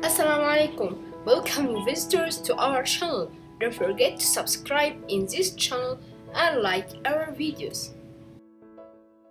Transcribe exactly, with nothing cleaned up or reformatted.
Assalamu alaikum. Welcome new visitors to our channel. Don't forget to subscribe in this channel and like our videos.